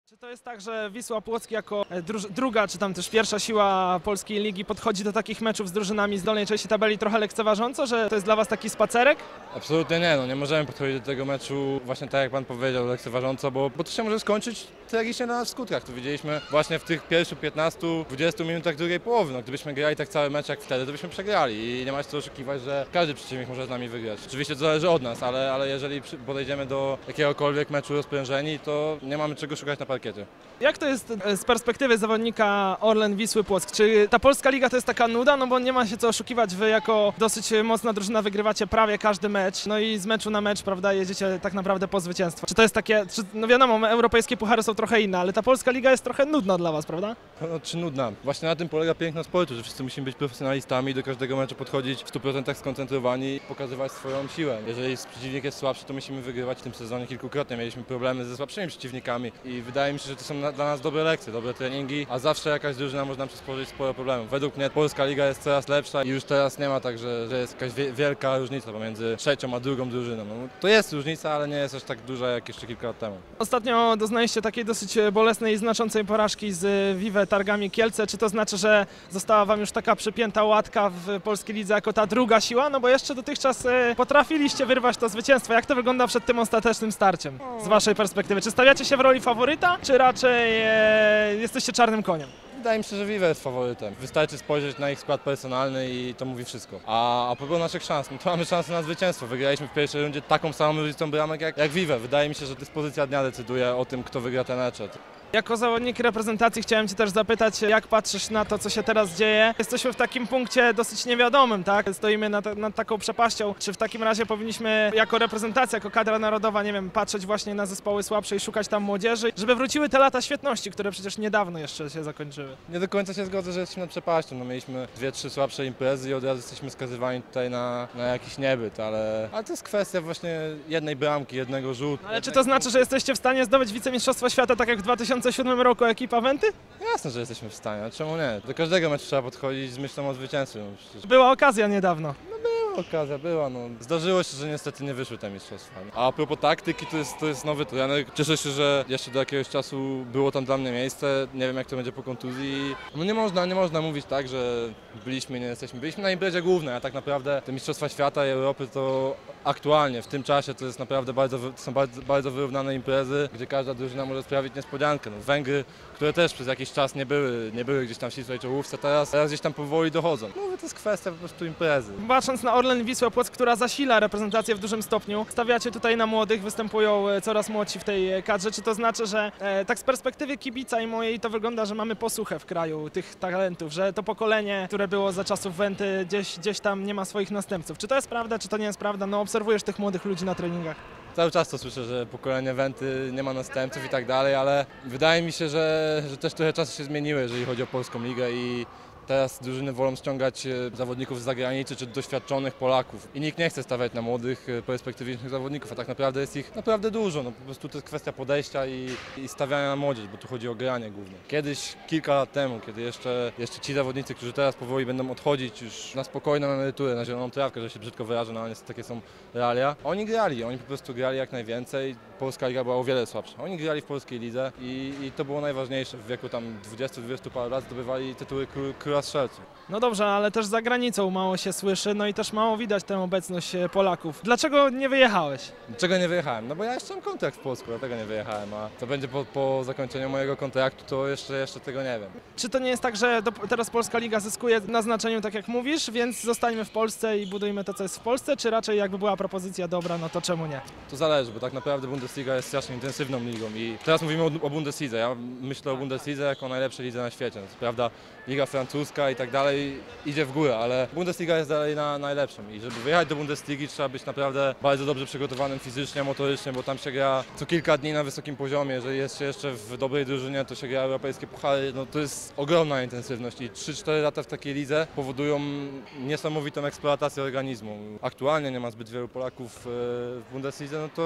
Czy to jest tak, że Wisła Płock jako druga, czy tam też pierwsza siła polskiej ligi podchodzi do takich meczów z drużynami z dolnej części tabeli trochę lekceważąco, że to jest dla was taki spacerek? Absolutnie nie, no nie możemy podchodzić do tego meczu właśnie tak jak pan powiedział, lekceważąco, bo to się może skończyć tragicznie na nas w skutkach. To widzieliśmy właśnie w tych pierwszych 15-20 minutach drugiej połowy. No, gdybyśmy grali tak cały mecz jak wtedy, to byśmy przegrali i nie ma się co oszukiwać, że każdy przeciwnik może z nami wygrać. Oczywiście to zależy od nas, ale jeżeli podejdziemy do jakiegokolwiek meczu rozprężeni, to nie mamy czego szukać na parkiecie. Jak to jest z perspektywy zawodnika Orlen Wisły Płock? Czy ta polska liga to jest taka nuda? No bo nie ma się co oszukiwać, wy jako dosyć mocna drużyna wygrywacie prawie każdy mecz, no i z meczu na mecz, prawda, jedziecie tak naprawdę po zwycięstwo. Czy to jest takie, no wiadomo, europejskie puchary są trochę inne, ale ta polska liga jest trochę nudna dla was, prawda? No, czy nudna? Właśnie na tym polega piękno sportu, że wszyscy musimy być profesjonalistami, do każdego meczu podchodzić w 100% skoncentrowani i pokazywać swoją siłę. Jeżeli przeciwnik jest słabszy, to musimy wygrywać. W tym sezonie kilkukrotnie mieliśmy problemy ze słabszymi przeciwnikami i wydaje mi się, że to są dla nas dobre lekcje, dobre treningi, a zawsze jakaś drużyna może nam przysporzyć sporo problemów. Według mnie polska liga jest coraz lepsza i już teraz nie ma tak, że jest jakaś wielka różnica pomiędzy trzecią a drugą drużyną. No, to jest różnica, ale nie jest aż tak duża jak jeszcze kilka lat temu. Ostatnio doznaliście takiej dosyć bolesnej i znaczącej porażki z Vive Targami Kielce. Czy to znaczy, że została wam już taka przypięta łatka w polskiej lidze jako ta druga siła? No bo jeszcze dotychczas potrafiliście wyrwać to zwycięstwo. Jak to wygląda przed tym ostatecznym starciem z waszej perspektywy? Czy stawiacie się w roli faworyta, czy raczej jesteście czarnym koniem? Wydaje mi się, że Vive jest faworytem. Wystarczy spojrzeć na ich skład personalny i to mówi wszystko. A propos naszych szans, no to mamy szansę na zwycięstwo. Wygraliśmy w pierwszej rundzie taką samą różnicą bramek jak Vive. Wydaje mi się, że dyspozycja dnia decyduje o tym, kto wygra ten mecz. Jako zawodnik reprezentacji chciałem cię też zapytać, jak patrzysz na to, co się teraz dzieje. Jesteśmy w takim punkcie dosyć niewiadomym, tak? Stoimy nad taką przepaścią. Czy w takim razie powinniśmy jako reprezentacja, jako kadra narodowa, nie wiem, patrzeć właśnie na zespoły słabsze i szukać tam młodzieży, żeby wróciły te lata świetności, które przecież niedawno jeszcze się zakończyły? Nie do końca się zgodzę, że jesteśmy nad przepaścią. No, mieliśmy 2-3 słabsze imprezy i od razu jesteśmy skazywani tutaj na jakiś niebyt, ale to jest kwestia właśnie jednej bramki, jednego rzutu. Ale czy to znaczy, że jesteście w stanie zdobyć wicemistrzostwo świata tak jak w 2007 roku ekipa Wenty? Jasne, że jesteśmy w stanie, a czemu nie? Do każdego meczu trzeba podchodzić z myślą o zwycięstwie. No, przecież Była okazja niedawno. okazja była, no. Zdarzyło się, że niestety nie wyszły te mistrzostwa. A propos taktyki, to jest nowy trener. Cieszę się, że jeszcze do jakiegoś czasu było tam dla mnie miejsce. Nie wiem, jak to będzie po kontuzji. No nie można mówić tak, że byliśmy i nie jesteśmy. Byliśmy na imprezie głównej, a tak naprawdę te mistrzostwa świata i Europy to aktualnie, w tym czasie to jest naprawdę bardzo wyrównane imprezy, gdzie każda drużyna może sprawić niespodziankę. No, Węgry, które też przez jakiś czas nie były gdzieś tam w ścisłej czołówce, teraz gdzieś tam powoli dochodzą. Mówię, to jest kwestia po prostu imprezy. Patrząc na Orlen Wisła Płock, która zasila reprezentację w dużym stopniu, stawiacie tutaj na młodych, występują coraz młodsi w tej kadrze. Czy to znaczy, że tak z perspektywy kibica i mojej to wygląda, że mamy posuchę w kraju tych talentów, że to pokolenie, które było za czasów Wenty, gdzieś tam nie ma swoich następców? Czy to jest prawda, czy to nie jest prawda? No obserwujesz tych młodych ludzi na treningach. Cały czas to słyszę, że pokolenie Wenty nie ma następców i tak dalej, ale wydaje mi się, że też trochę czasy się zmieniły, jeżeli chodzi o polską ligę i teraz drużyny wolą ściągać zawodników z zagranicy czy doświadczonych Polaków i nikt nie chce stawiać na młodych, perspektywicznych zawodników, a tak naprawdę jest ich naprawdę dużo. No, po prostu to jest kwestia podejścia i stawiania na młodzież, bo tu chodzi o granie głównie. Kiedyś, kilka lat temu, kiedy jeszcze ci zawodnicy, którzy teraz powoli będą odchodzić już na spokojną emeryturę, na zieloną trawkę, że się brzydko wyrażę, no ale niestety takie są realia, oni po prostu grali jak najwięcej. Polska liga była o wiele słabsza. Oni grali w polskiej lidze i to było najważniejsze. W wieku tam 20 parę lat zdobywali tytuły króla strzelców. No dobrze, ale też za granicą mało się słyszy, no i też mało widać tę obecność Polaków. Dlaczego nie wyjechałeś? Dlaczego nie wyjechałem? No bo ja jeszcze mam kontrakt w Polsku, dlatego nie wyjechałem, a co będzie po zakończeniu mojego kontraktu, to jeszcze tego nie wiem. Czy to nie jest tak, że teraz Polska Liga zyskuje na znaczeniu, tak jak mówisz, więc zostańmy w Polsce i budujmy to, co jest w Polsce, czy raczej jakby była propozycja dobra, no to czemu nie? To zależy, bo tak naprawdę Bundesliga jest strasznie intensywną ligą i teraz mówimy o Bundeslidze. Ja myślę o Bundeslidze jako o najlepszej lidze na świecie. No, co prawda liga francuska i tak dalej idzie w górę, ale Bundesliga jest dalej najlepszą i żeby wyjechać do Bundesligi trzeba być naprawdę bardzo dobrze przygotowanym fizycznie, motorycznie, bo tam się gra co kilka dni na wysokim poziomie. Jeżeli jest się jeszcze w dobrej drużynie, to się gra europejskie puchary. No to jest ogromna intensywność i 3-4 lata w takiej lidze powodują niesamowitą eksploatację organizmu. Aktualnie nie ma zbyt wielu Polaków w Bundeslidze, no to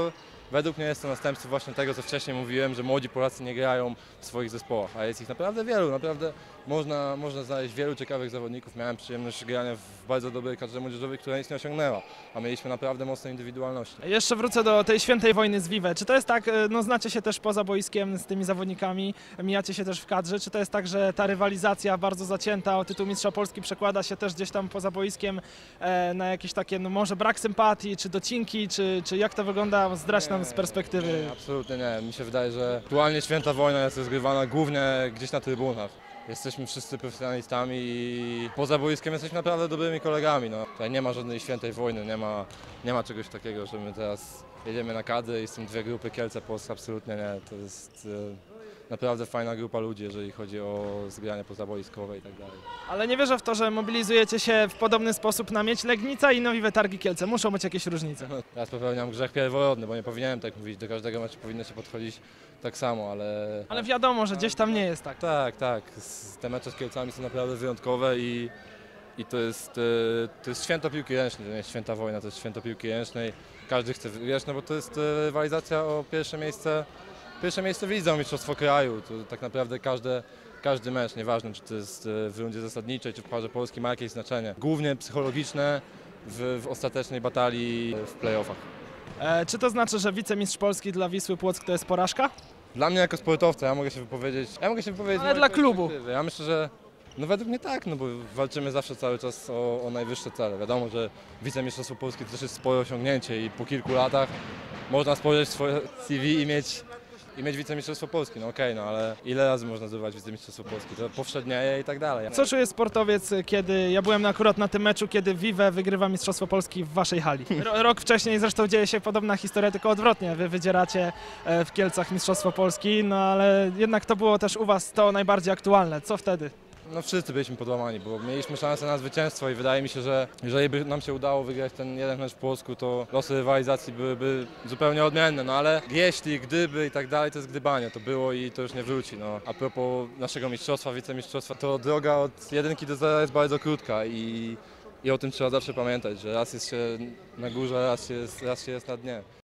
według mnie jest to następstwo właśnie tego, co wcześniej mówiłem, że młodzi Polacy nie grają w swoich zespołach, a jest ich naprawdę wielu, naprawdę można znaleźć wielu ciekawych zawodników. Miałem przyjemność grania w bardzo dobrej kadrze młodzieżowej, która nic nie osiągnęła, a mieliśmy naprawdę mocne indywidualności. Jeszcze wrócę do tej świętej wojny z Vive. Czy to jest tak, no znacie się też poza boiskiem z tymi zawodnikami, mijacie się też w kadrze, czy to jest tak, że ta rywalizacja bardzo zacięta o tytuł Mistrza Polski przekłada się też gdzieś tam poza boiskiem na jakieś takie, no może brak sympatii, czy docinki, czy jak to wygląda? Zdradź nam z perspektywy. Nie, absolutnie nie. Mi się wydaje, że aktualnie święta wojna jest rozgrywana głównie gdzieś na trybunach. Jesteśmy wszyscy profesjonalistami i poza boiskiem jesteśmy naprawdę dobrymi kolegami. No. Tutaj nie ma żadnej świętej wojny, nie ma czegoś takiego, że my teraz jedziemy na kadry i są dwie grupy Kielce Polska, absolutnie nie. To jest naprawdę fajna grupa ludzi, jeżeli chodzi o zgranie pozaboiskowe i tak dalej. Ale nie wierzę w to, że mobilizujecie się w podobny sposób na Miedź Legnica i na Vive Targi Kielce. Muszą być jakieś różnice. Teraz popełniam grzech pierworodny, bo nie powinienem tak mówić. Do każdego meczu powinno się podchodzić tak samo, ale... Ale wiadomo, że gdzieś tam nie jest tak. Tak. Te mecze z Kielcami są naprawdę wyjątkowe i to jest święto piłki ręcznej, to nie jest święta wojna, to jest święto piłki ręcznej. Każdy chce wygrać, no bo to jest rywalizacja o pierwsze miejsce w lidze, o mistrzostwo kraju. To tak naprawdę każdy mecz, nieważne czy to jest w rundzie zasadniczej, czy w Pucharze Polski, ma jakieś znaczenie. Głównie psychologiczne w ostatecznej batalii w play-offach. Czy to znaczy, że wicemistrz Polski dla Wisły Płock to jest porażka? Dla mnie jako sportowca, ja mogę się wypowiedzieć z Ale mojej dla klubu. perspektywy. Ja myślę, że no według mnie tak, no bo walczymy zawsze cały czas o najwyższe cele. Wiadomo, że wicemistrzostwo Polski to też jest spore osiągnięcie i po kilku latach można spojrzeć w swoje CV i mieć wicemistrzostwo Polski. No okej, no ale ile razy można zdobywać wicemistrzostwo Polski? To powszednieje i tak dalej. Co czuje sportowiec, kiedy ja byłem akurat na tym meczu, kiedy Vive wygrywa Mistrzostwo Polski w waszej hali? Rok wcześniej zresztą dzieje się podobna historia, tylko odwrotnie. Wy wydzieracie w Kielcach Mistrzostwo Polski, no ale jednak to było też u was to najbardziej aktualne. Co wtedy? No wszyscy byliśmy podłamani, bo mieliśmy szansę na zwycięstwo i wydaje mi się, że jeżeli by nam się udało wygrać ten jeden mecz w Płocku, to losy rywalizacji byłyby zupełnie odmienne, no ale jeśli, gdyby i tak dalej, to jest gdybanie, to było i to już nie wróci. No. A propos naszego mistrzostwa, wicemistrzostwa, to droga od 1 do 0 jest bardzo krótka i o tym trzeba zawsze pamiętać, że raz jest się na górze, raz się jest na dnie.